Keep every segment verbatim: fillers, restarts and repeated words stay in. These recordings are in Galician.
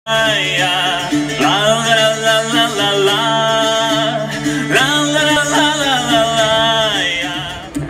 Ay, ah, la la la la la la la la la la la la la yeah.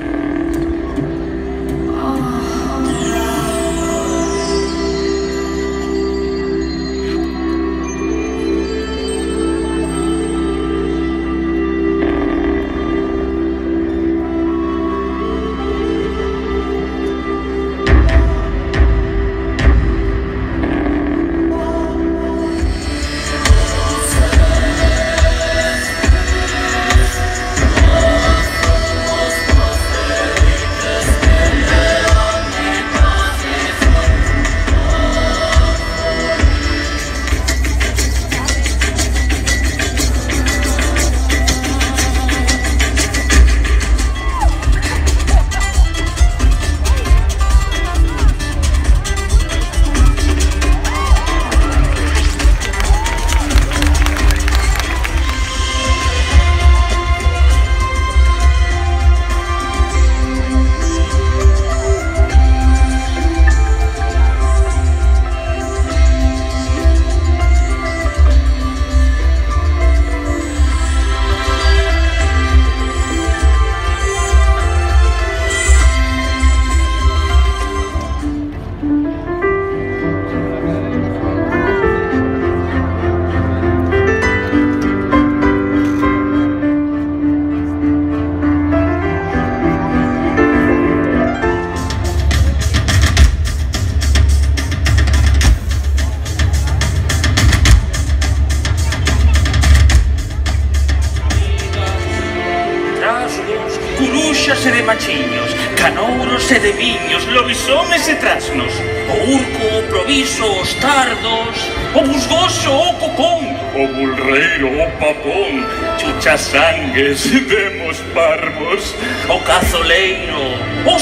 Curuxas e de machiños, canouros e de viños, lobisomes e trasnos, o urco, o proviso, os tardos, o busgoso, o cocón, o bulreiro, o papón, chuchasangues, demos parvos, o cazoleiro, o